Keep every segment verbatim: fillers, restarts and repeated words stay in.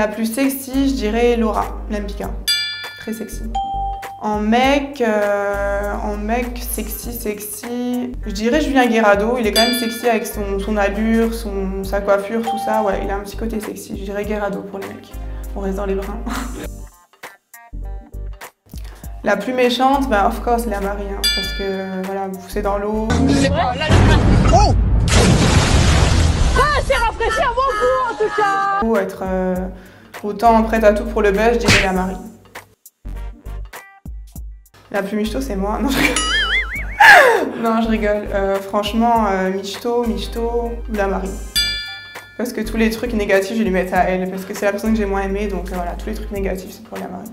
La plus sexy, je dirais Laura, Lempicka. Très sexy. En mec, euh, en mec sexy, sexy, je dirais Julien Guerrado. Il est quand même sexy avec son, son allure, son, sa coiffure, tout ça. Ouais, il a un petit côté sexy. Je dirais Guerrado pour les mecs. On reste dans les bruns. La plus méchante, ben of course, la Marie, hein, parce que voilà, vous poussez dans l'eau. Oh ah, c'est rafraîchi à mon goût en tout cas. Ou être euh, autant prête à tout pour le buzz, je dirais la Marie. La plus michto, c'est moi. Non, je, non, je rigole. Euh, franchement, euh, michto, michto, la Marie. Parce que tous les trucs négatifs, je vais lui mettre à elle, parce que c'est la personne que j'ai moins aimée, donc euh, voilà, tous les trucs négatifs, c'est pour la Marie.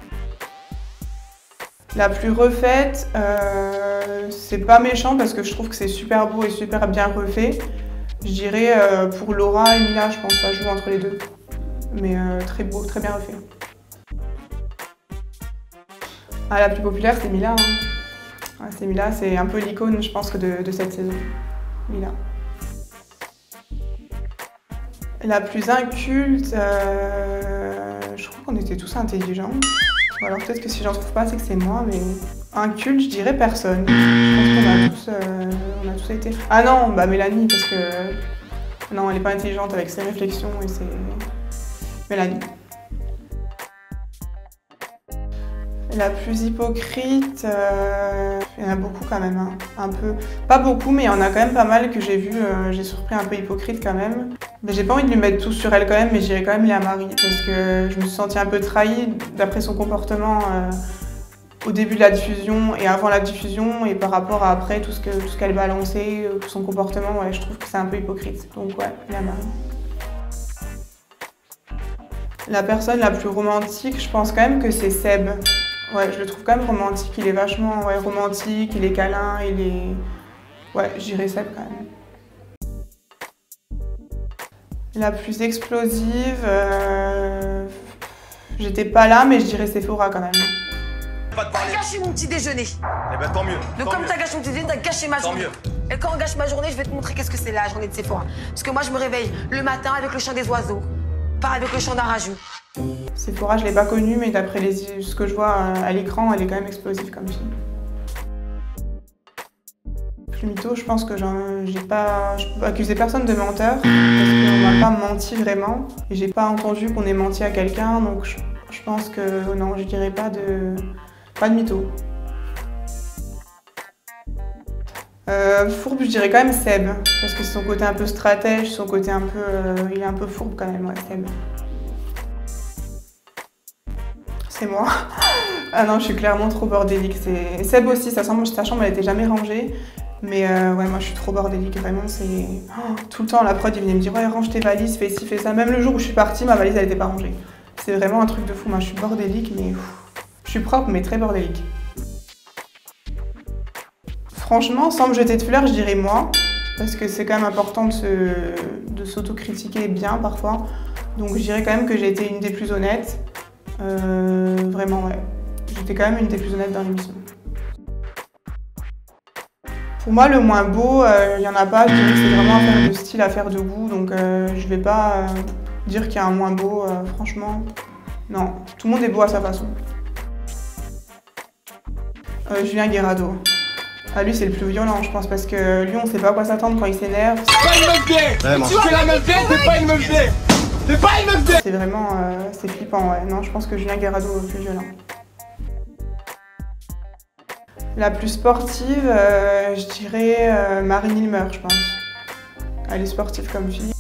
La plus refaite, euh, c'est pas méchant parce que je trouve que c'est super beau et super bien refait. Je dirais euh, pour Laura et Mila, je pense que ça joue entre les deux. Mais euh, très beau, très bien refait. Ah, la plus populaire, c'est Mila. Hein. Ah, c'est Mila, c'est un peu l'icône, je pense, que de, de cette saison. Mila. La plus inculte, euh, je crois qu'on était tous intelligents. Alors peut-être que si j'en trouve pas, c'est que c'est moi, mais inculte, je dirais personne. Je pense qu'on a tous, euh, on a tous été... Ah non, bah Mélanie, parce que... Non, elle n'est pas intelligente avec ses réflexions et c'est... Mélanie. La plus hypocrite, euh... il y en a beaucoup quand même, hein. Un peu. Pas beaucoup, mais il y en a quand même pas mal que j'ai vu, euh, j'ai surpris un peu hypocrite quand même. Mais j'ai pas envie de lui mettre tout sur elle quand même, mais j'irais quand même Léa Marie, parce que je me suis sentie un peu trahie d'après son comportement euh, au début de la diffusion et avant la diffusion, et par rapport à après tout ce que, tout ce qu'elle balançait, tout son comportement, ouais, je trouve que c'est un peu hypocrite. Donc ouais, Léa Marie. La personne la plus romantique, je pense quand même que c'est Seb. Ouais, je le trouve quand même romantique, il est vachement ouais, romantique, il est câlin, il est... Ouais, j'irais Seb quand même. La plus explosive, euh... j'étais pas là, mais je dirais Sephora quand même. T'as gâché mon petit déjeuner. Eh ben tant mieux. Donc comme t'as gâché mon petit déjeuner, t'as gâché ma journée. Tant mieux. Et quand on gâche ma journée, je vais te montrer qu'est-ce que c'est la journée de Sephora. Parce que moi, je me réveille le matin avec le chant des oiseaux, pas avec le chant d'un rageux. Sephora, je l'ai pas connue, mais d'après les... ce que je vois à l'écran, elle est quand même explosive comme fille. Plus mytho, je pense que j'ai pas... Je peux accuser personne de menteur, parce qu'on m'a pas menti vraiment. Et j'ai pas entendu qu'on ait menti à quelqu'un, donc je... je pense que non, je dirais pas de... pas de mytho. Euh, fourbe, je dirais quand même Seb, parce que c'est son côté un peu stratège, son côté un peu... Euh, il est un peu fourbe quand même, ouais, Seb. C'est moi. Ah non, je suis clairement trop bordélique. Seb aussi, sa chambre, sa chambre elle était jamais rangée. Mais euh, ouais, moi je suis trop bordélique, vraiment, c'est... Oh, tout le temps, la prod, il venait me dire « Ouais, range tes valises, fais ci, fais ça ». Même le jour où je suis partie, ma valise, elle était pas rangée. C'est vraiment un truc de fou. Moi, je suis bordélique, mais... Je suis propre, mais très bordélique. Franchement, sans me jeter de fleurs, je dirais moi. Parce que c'est quand même important de, se... de s'autocritiquer bien, parfois. Donc je dirais quand même que j'ai été une des plus honnêtes. Euh, vraiment, ouais. J'étais quand même une des plus honnêtes dans l'émission. Pour moi, le moins beau, il euh, n'y en a pas. Je dirais que c'est vraiment affaire de style, affaire de goût. Donc, euh, je vais pas euh, dire qu'il y a un moins beau, euh, franchement. Non, tout le monde est beau à sa façon. Euh, Julien Guerrado. Ah, lui, c'est le plus violent, je pense, parce que lui, on sait pas à quoi s'attendre quand il s'énerve. C'est pas une meuf gay. Tu es la meuf gay, t'es pas une meuf gay. T'es pas une meuf gay. C'est vraiment, euh, c'est flippant, ouais. Non, je pense que Julien Guerrado est le plus violent. La plus sportive, euh, je dirais euh, Marine Ilmer, je pense. Elle est sportive comme fille.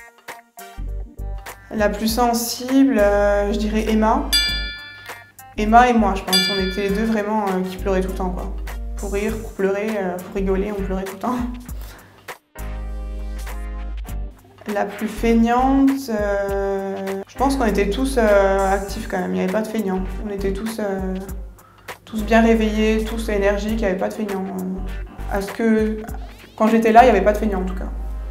La plus sensible, euh, je dirais Emma. Emma et moi, je pense. On était les deux vraiment euh, qui pleuraient tout le temps, quoi. Pour rire, pour pleurer, euh, pour rigoler, on pleurait tout le temps. La plus feignante, euh, je pense qu'on était tous euh, actifs quand même. Il n'y avait pas de feignants. On était tous... Euh, tous bien réveillés, tous énergiques, il n'y avait pas de feignants. À ce que, quand j'étais là, il n'y avait pas de feignants en tout cas.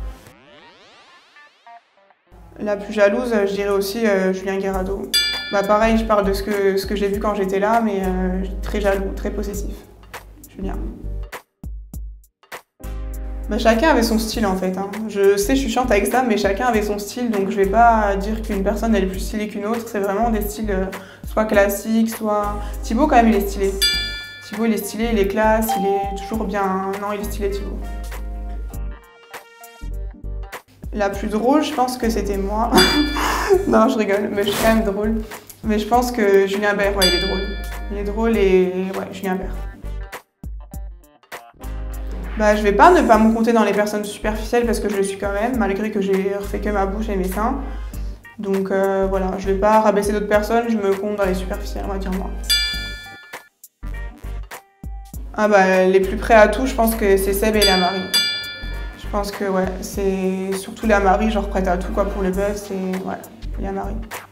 La plus jalouse, je dirais aussi euh, Julien Guerrado. Bah pareil, je parle de ce que, ce que j'ai vu quand j'étais là, mais euh, très jaloux, très possessif. Julien. Bah, chacun avait son style en fait. Hein. Je sais, je suis chiante avec ça, mais chacun avait son style, donc je vais pas dire qu'une personne elle est plus stylée qu'une autre. C'est vraiment des styles euh, soit classiques, soit... Thibaut quand même il est stylé. Thibaut il est stylé, il est classe, il est toujours bien... Non, il est stylé Thibaut. La plus drôle, je pense que c'était moi. Non, je rigole, mais je suis quand même drôle. Mais je pense que Julien Bert, ouais, il est drôle. Il est drôle et... ouais, Julien Bert. Bah, je vais pas ne pas me compter dans les personnes superficielles parce que je le suis quand même, malgré que j'ai refait que ma bouche et mes seins. Donc euh, voilà, je vais pas rabaisser d'autres personnes, je me compte dans les superficielles, on va dire moi. Ah bah, les plus prêts à tout, je pense que c'est Seb et la Marie. Je pense que ouais, c'est surtout la Marie, genre prête à tout quoi pour le buzz, c'est ouais, la Marie.